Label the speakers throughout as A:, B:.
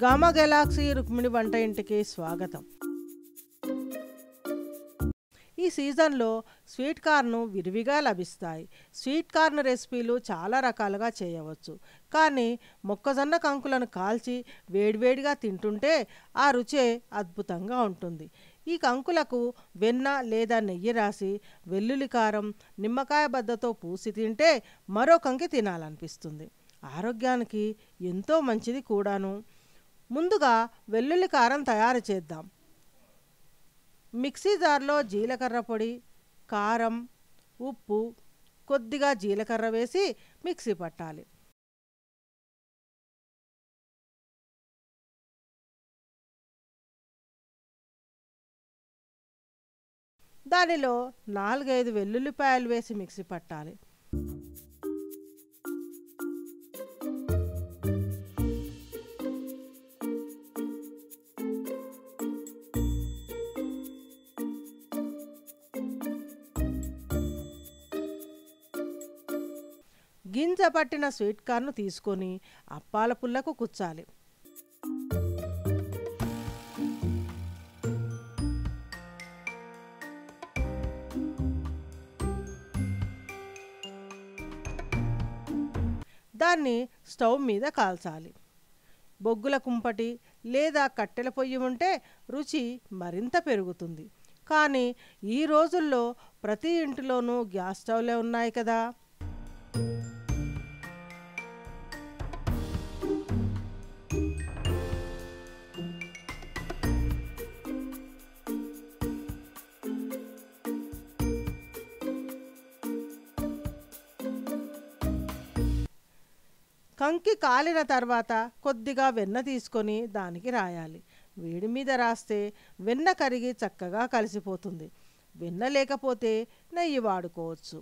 A: Gamma Galaxy Rukmini వంట ఇంటికి స్వాగతం. ఈ సీజన్లో స్వీట్ కార్న్ విరివిగా లభిస్తాయి. స్వీట్ కార్న్ రెసిపీలు చాలా రకాలుగా చేయవచ్చు. కానీ మొక్కజొన్న కంకులను కాల్చి వేడివేడిగా తింటుంటే ఆ రుచే అద్భుతంగా ఉంటుంది. ఈ కంకులకు వెన్న లేదా నెయ్యి రాసి వెల్లుల్లి కారం, నిమ్మకాయ బద్దతో పూసి తింటే మరో కంకి తినాలనిపిస్తుంది. ఆరోగ్యానికి ఎంతో మంచిది కూడాను. ముందుగా వెల్లుల్లి కారం తయారు చేద్దాం. మిక్సీ జార్లో జీలకర్ర పొడి, కారం, ఉప్పు, కొద్దిగా జీలకర్ర వేసి మిక్సీ పట్టాలి. దానిలో 4-5 వెల్లుల్లిపాయలు వేసి మిక్సీ పట్టాలి. గింజ పట్టిన స్వీట్ కార్న్ తీసుకొని అప్పాల పుల్లకు కుచ్చాలి. దాన్ని స్టవ్ మీద కాల్చాలి. బొగ్గుల కుంపటి లేదా కట్టెల పొయ్యి ఉంటే రుచి మరింత పెరుగుతుంది. కానీ ఈ రోజుల్లో ప్రతి ఇంటిలోనూ గ్యాస్ స్టవ్లే ఉన్నాయి కదా. కంకి కాలిన తర్వాత కొద్దిగా వెన్న తీసుకొని దానికి రాయాలి. వేడి మీద రాస్తే వెన్న కరిగి చక్కగా కలిసిపోతుంది. వెన్న లేకపోతే నెయ్యి వాడుకోవచ్చు.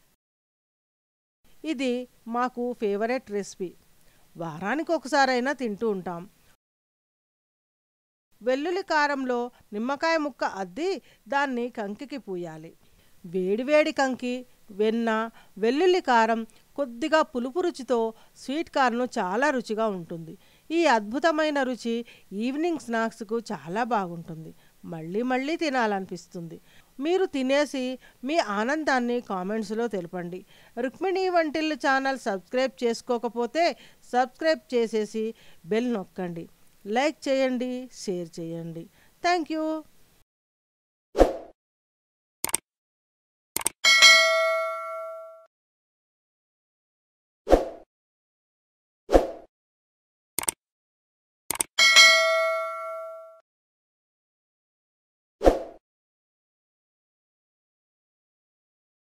A: ఇది మాకు ఫేవరెట్ రెసిపీ. వారానికి ఒకసారైనా తింటూ ఉంటాం. వెల్లుల్లి కారంలో నిమ్మకాయ ముక్క అద్ది దాన్ని కంకికి పూయాలి. వేడివేడి కంకి, వెన్న, వెల్లుల్లి కారం, కొద్దిగా పులుపు రుచితో స్వీట్ కార్న్ చాలా రుచిగా ఉంటుంది. ఈ అద్భుతమైన రుచి ఈవినింగ్ స్నాక్స్కు చాలా బాగుంటుంది. మళ్ళీ మళ్ళీ తినాలనిపిస్తుంది. మీరు తినేసి మీ ఆనందాన్ని కామెంట్స్లో తెలపండి. రుక్మిణి వంటిల్లు ఛానల్ సబ్స్క్రైబ్ చేసుకోకపోతే సబ్స్క్రైబ్ చేసేసి బెల్ నొక్కండి. లైక్ చేయండి, షేర్ చేయండి. Thank you.